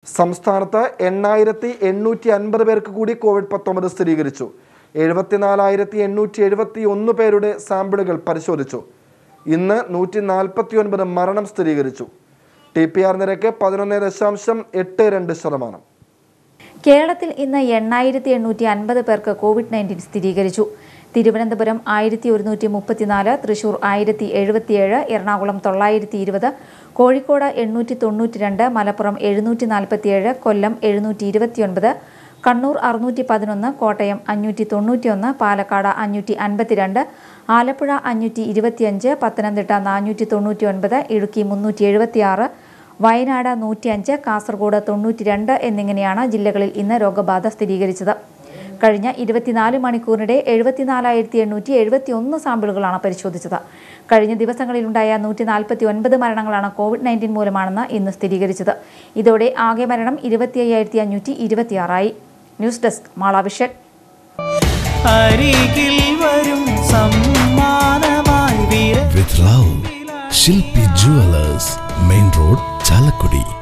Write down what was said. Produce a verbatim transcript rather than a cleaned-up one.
സംസ്ഥാനത്ത് എണ്ണായിരത്തി എണ്ണൂറ്റി അൻപത് പേർക്ക് കൂടി കോവിഡ് പത്തൊമ്പത് സ്ഥിരീകരിച്ചു. എഴുപത്തിനാലായിരത്തി എണ്ണൂറ്റി എഴുപത്തി ഒന്ന് പേരുടെ സാമ്പിളുകൾ പരിശോധിച്ചു. ഇന്ന് നൂറ്റി നാൽപ്പത്തി ഒൻപത് മരണം സ്ഥിരീകരിച്ചു. ടി പി ആർ നിരക്ക് പതിനൊന്ന് ദശാംശം എട്ട് രണ്ട് ശതമാനം. കേരളത്തിൽ ഇന്ന് എണ്ണായിരത്തി എണ്ണൂറ്റി അൻപത് പേർക്ക് കോവിഡ് നയൻറ്റീൻ സ്ഥിരീകരിച്ചു. തിരുവനന്തപുരം ആയിരത്തി ഒരുന്നൂറ്റി മുപ്പത്തിനാല്, തൃശൂർ ആയിരത്തി എഴുപത്തിയേഴ്, എറണാകുളം തൊള്ളായിരത്തി ഇരുപത്, കോഴിക്കോട് എണ്ണൂറ്റി തൊണ്ണൂറ്റി രണ്ട്, മലപ്പുറം എഴുന്നൂറ്റി നാൽപ്പത്തിയേഴ്, കൊല്ലം എഴുന്നൂറ്റി ഇരുപത്തിയൊൻപത്, കണ്ണൂർ അറുന്നൂറ്റി പതിനൊന്ന്, കോട്ടയം അഞ്ഞൂറ്റി തൊണ്ണൂറ്റിയൊന്ന്, പാലക്കാട് അഞ്ഞൂറ്റി അൻപത്തിരണ്ട്, ആലപ്പുഴ അഞ്ഞൂറ്റി ഇരുപത്തിയഞ്ച്, പത്തനംതിട്ട നാനൂറ്റി തൊണ്ണൂറ്റി ഒൻപത്, ഇടുക്കി മുന്നൂറ്റി എഴുപത്തിയാറ്, വയനാട് നൂറ്റിയഞ്ച്, കാസർഗോഡ് തൊണ്ണൂറ്റി രണ്ട് എന്നിങ്ങനെയാണ് ജില്ലകളിൽ ഇന്ന് രോഗബാധ സ്ഥിരീകരിച്ചത്. കഴിഞ്ഞ ഇരുപത്തിനാല് മണിക്കൂറിനിടെ എഴുപത്തിനാലായിരത്തി എണ്ണൂറ്റി എഴുപത്തി ഒന്ന് സാമ്പിളുകളാണ് പരിശോധിച്ചത്. കഴിഞ്ഞ ദിവസങ്ങളിലുണ്ടായ നൂറ്റി നാൽപ്പത്തി ഒൻപത് മരണങ്ങളാണ് കോവിഡ് നയൻറ്റീൻ മൂലമാണെന്ന് ഇന്ന് സ്ഥിരീകരിച്ചത്. ഇതോടെ ആകെ മരണം ഇരുപത്തി അയ്യായിരത്തി അഞ്ഞൂറ്റി ഇരുപത്തിയാറായി. ന്യൂസ് ഡെസ്ക് മാളാഭിഷേക്. With love, Shilpi Jewelers, Main Road, Chalakudi.